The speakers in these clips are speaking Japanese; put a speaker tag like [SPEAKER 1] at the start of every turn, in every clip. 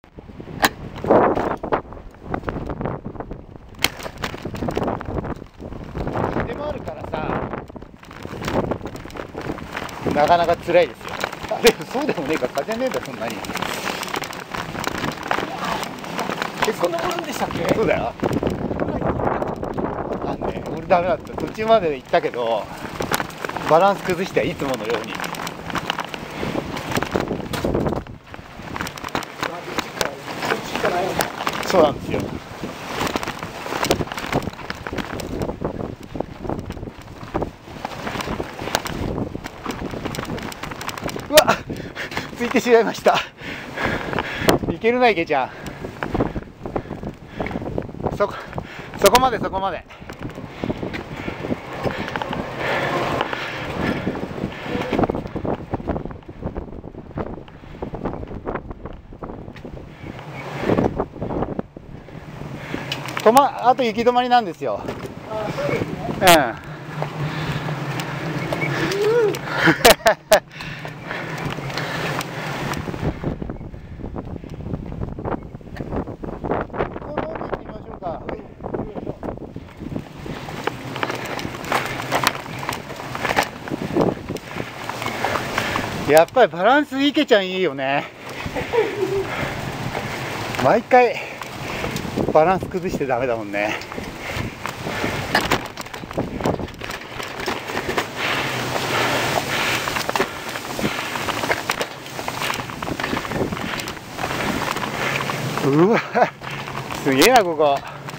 [SPEAKER 1] 風もあるからさ、なかなか辛いですよ。でもそうでもねえか、風ねえんだそんなに。
[SPEAKER 2] 結構登るんでしたっけ？
[SPEAKER 1] そうだよ。あんね、俺ダメだった。途中まで行ったけどバランス崩して、いつものように。そうなんですよ。うわっ、ついてしまいました。いけるな、池ちゃん。そこまで、そこまで。あと行き止まりなんですよ。
[SPEAKER 2] あ、そうですね。
[SPEAKER 1] うん。やっぱりバランスいけちゃんいいよね。毎回バランス崩してダメだもんね。うわ、すげえなここ。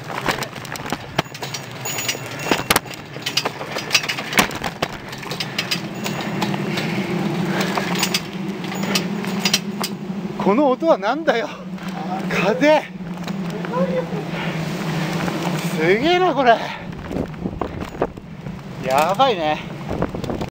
[SPEAKER 1] この音はなんだよ。風。すげえなこれ。やばいね。